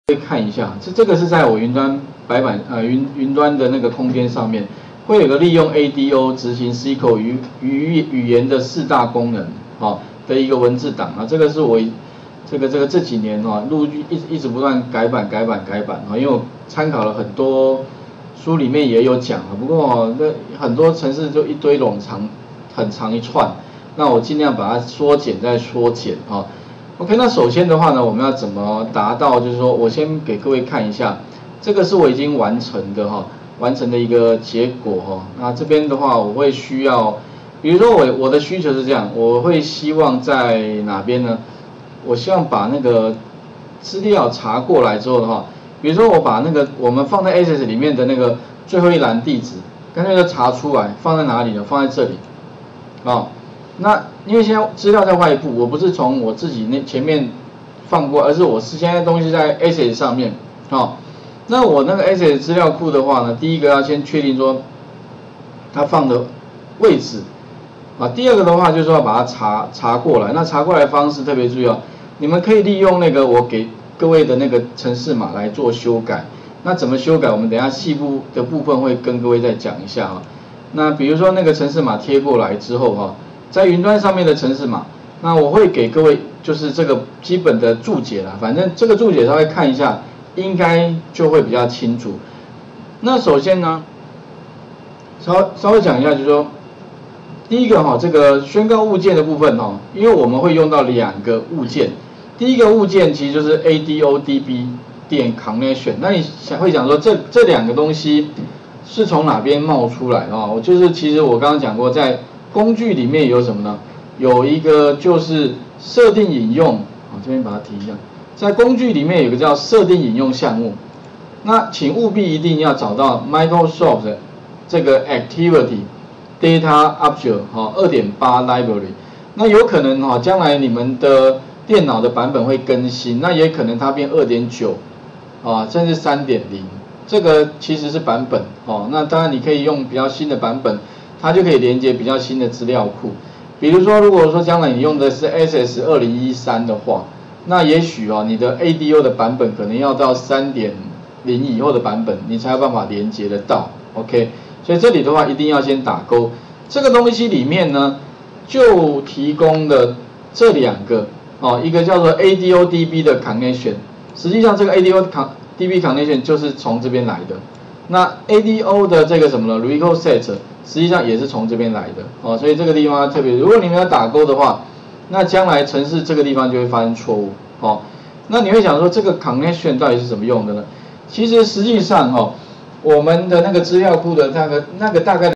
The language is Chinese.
可以看一下，这个是在我云端白板云端的那个空间上面，会有个利用 ADO 执行 SQL 语言的4大功能的一个文字档啊，这个是我这几年陆续一直不断改版因为我参考了很多书里面也有讲不过那很多程式就一堆很长一串，那我尽量把它缩减再缩减OK， 那首先的话呢，我们要怎么达到？就是说我先给各位看一下，这个是我已经完成的一个结果那这边的话，我会需要，比如说我的需求是这样，我会希望在哪边呢？我希望把那个资料查过来之后的话，比如说我把那个我们放在 Access 里面的那个最后一栏地址，干脆就查出来，放在哪里呢？放在这里那因为现在资料在外部，我不是从我自己前面放过，而是我现在东西在 Access 上面那我那个 Access 资料库的话呢，第一个要先确定说它放的位置第二个的话就是说要把它查过来。那查过来的方式特别注意你们可以利用那个我给各位的那个程式码来做修改。那怎么修改？我们等一下细部的部分会跟各位再讲一下那比如说那个程式码贴过来之后在云端上面的程式码，那我会给各位就是这个基本的注解啦，反正这个注解稍微看一下，应该就会比较清楚。那首先呢，稍微讲一下，就是说，第一个这个宣告物件的部分因为我们会用到2个物件，第一个物件其实就是 ADODB 点 connection， 那你会想说这2个东西是从哪边冒出来我就是其实我刚刚讲过，在工具里面有什么呢？有一个就是设定引用这边把它提一下，在工具里面有个叫设定引用项目。那请务必一定要找到 Microsoft 的这个 Activity Data Object 2.8 Library。那有可能将来你们的电脑的版本会更新，那也可能它变 2.9 甚至 3.0， 这个其实是版本那当然你可以用比较新的版本，它就可以连接比较新的资料库。比如说，如果说将来你用的是 SS 2013的话，那也许你的 ADO 的版本可能要到 3.0 以后的版本，你才有办法连接得到。OK， 所以这里的话一定要先打勾。这个东西里面呢，就提供了这2个一个叫做 ADODB 的 connection， 实际上这个 ADODB connection 就是从这边来的。那 ADO 的这个什么呢 ？Recall set 实际上也是从这边来的所以这个地方特别，如果你们要打勾的话，那将来程式这个地方就会发生错误那你会想说这个 connection 到底是怎么用的呢？其实实际上我们的那个资料库的那个大概